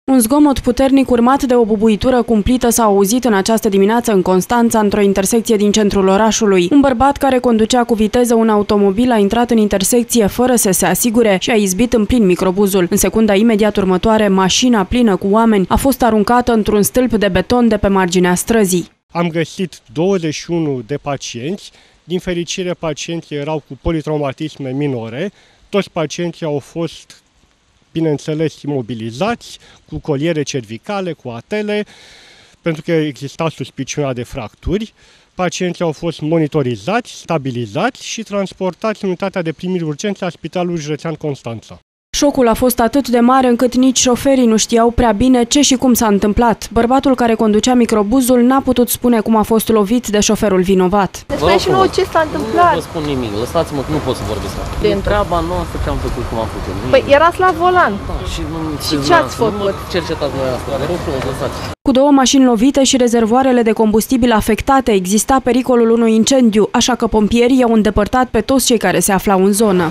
Un zgomot puternic urmat de o bubuitură cumplită s-a auzit în această dimineață în Constanța, într-o intersecție din centrul orașului. Un bărbat care conducea cu viteză un automobil a intrat în intersecție fără să se asigure și a izbit în plin microbuzul. În secunda imediat următoare, mașina plină cu oameni a fost aruncată într-un stâlp de beton de pe marginea străzii. Am găsit 21 de pacienți. Din fericire, pacienții erau cu politraumatisme minore. Toți pacienții au fost, bineînțeles, imobilizați, cu coliere cervicale, cu atele, pentru că exista suspiciunea de fracturi. Pacienții au fost monitorizați, stabilizați și transportați în unitatea de primiri urgențe a Spitalului Județean Constanța. Șocul a fost atât de mare încât nici șoferii nu știau prea bine ce și cum s-a întâmplat. Bărbatul care conducea microbuzul n-a putut spune cum a fost lovit de șoferul vinovat. Spune și nouă ce s-a întâmplat. Nu vă spun nimic, lăsați-mă că nu pot să vorbesc. E treaba noastră ce am făcut, cum am făcut. Păi erați la volan. Da, și ce ați făcut? Cercetați noi asta, vă rog frumos, lăsați. Cu 2 mașini lovite și rezervoarele de combustibil afectate, exista pericolul unui incendiu, așa că pompierii i-au îndepărtat pe toți cei care se aflau în zonă.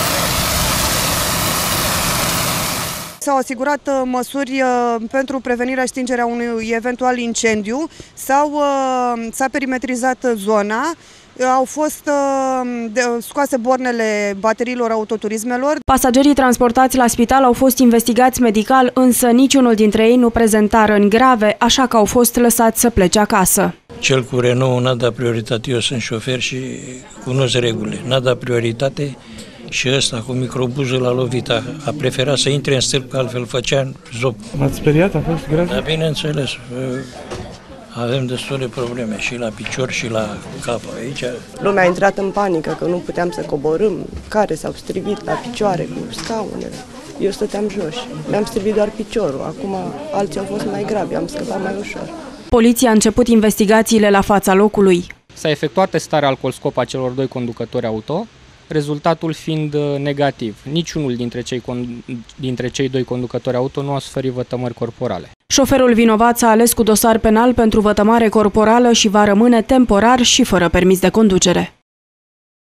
S-au asigurat măsuri pentru prevenirea și stingerea unui eventual incendiu sau s-a perimetrizat zona, au fost scoase bornele bateriilor autoturismelor. Pasagerii transportați la spital au fost investigați medical, însă niciunul dintre ei nu prezenta răni grave, așa că au fost lăsați să plece acasă. Cel cu Renault n-a dat prioritate, eu sunt șofer și cunosc regulile, n-a dat prioritate. Și ăsta cu microbuzul l-a lovit, a preferat să intre în stâlp, că altfel făcea zop. M-ați speriat? A fost grav? Da, bineînțeles. Avem destule probleme și la picior și la cap aici. Lumea a intrat în panică că nu puteam să coborâm, care s-au strivit la picioare cu scaunele. Eu stăteam jos. Mi-am strivit doar piciorul, acum alții au fost mai gravi, am scăpat mai ușor. Poliția a început investigațiile la fața locului. S-a efectuat testarea alcool-scop a celor 2 conducători auto, rezultatul fiind negativ. Niciunul dintre cei 2 conducători auto nu a suferit vătămări corporale. Șoferul vinovat s-a ales cu dosar penal pentru vătămare corporală și va rămâne temporar și fără permis de conducere.